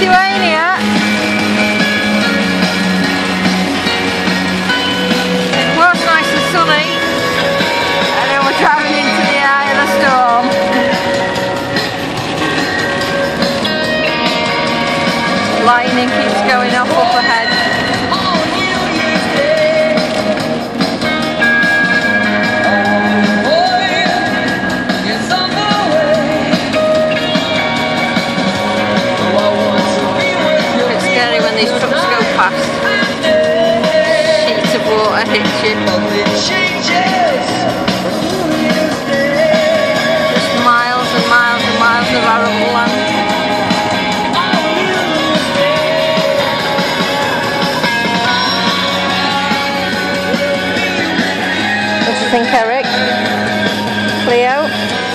Lithuania. Well, it's nice and sunny, and then we're driving into the eye of the storm. Lightning keeps going off up ahead. These trucks go past, sheets of water hit you. Just miles and miles and miles of arable land. What do you think, Eric? Cleo?